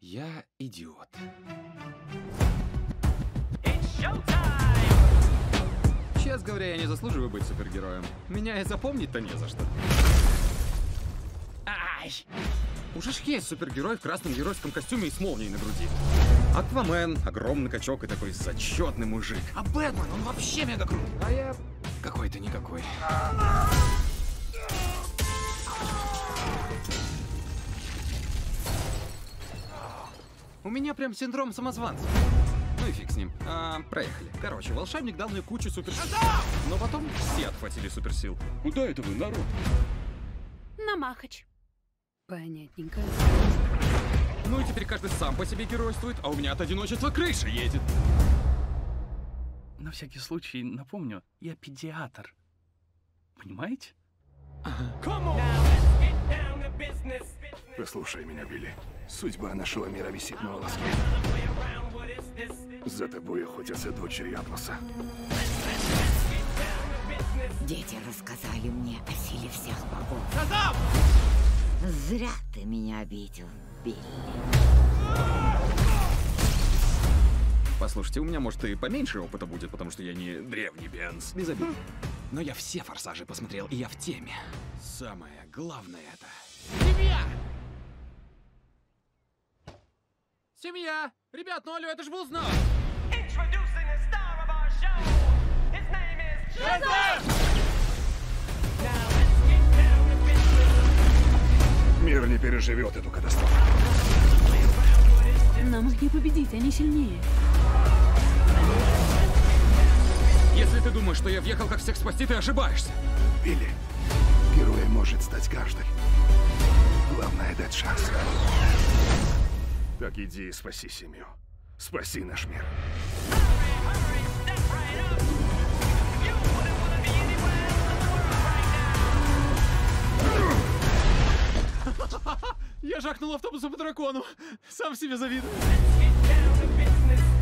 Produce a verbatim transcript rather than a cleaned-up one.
Я идиот. Честно говоря, я не заслуживаю быть супергероем. Меня и запомнить-то не за что. Ай! Уже ж есть супергерой в красном геройском костюме и с молнией на груди. Аквамен, огромный качок и такой зачетный мужик. А Бэтмен, он вообще мега крут. А я какой-то никакой. У меня прям синдром самозванца. Ну и фиг с ним. А, проехали. Короче, волшебник дал мне кучу суперсил. Но потом все отхватили суперсил. Куда это вы, народ? На Махач. Понятненько. Ну и теперь каждый сам по себе геройствует, а у меня от одиночества крыша едет. На всякий случай напомню, я педиатр. Понимаете? Послушай меня, Билли. Судьба нашего мира висит на волоске. За тобой охотятся дочери Атласа. Дети рассказали мне о силе всех богов. Зря ты меня обидел, Билли. Послушайте, у меня, может, и поменьше опыта будет, потому что я не древний Бенз. Без обид. Но я все форсажи посмотрел, и я в теме. Самое главное это... Семья! Семья! Ребят, ну алло, это же был знак! Мир не переживет эту катастрофу. Нам их не победить, они сильнее. Если ты думаешь, что я въехал как всех спасти, ты ошибаешься. Билли, героем может стать каждый. Главное — дать шанс. Так иди и спаси семью. Спаси наш мир. Я жахнул автобусом по дракону. Сам себе завидую.